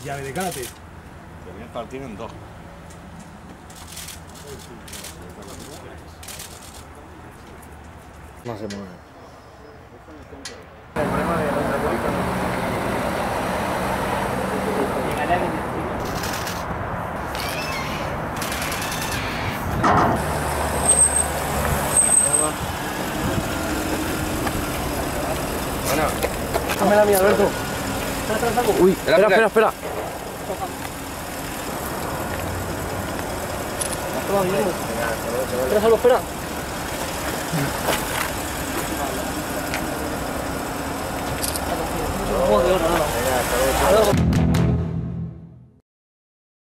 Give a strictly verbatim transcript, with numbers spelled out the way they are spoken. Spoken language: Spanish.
llave de karate. Tenía partido en dos. No se mueve. El problema de la bolita no. Bueno. Dame la mía, Alberto. Uy, espera, espera, espera. Espera, solo espera. Joder, nada.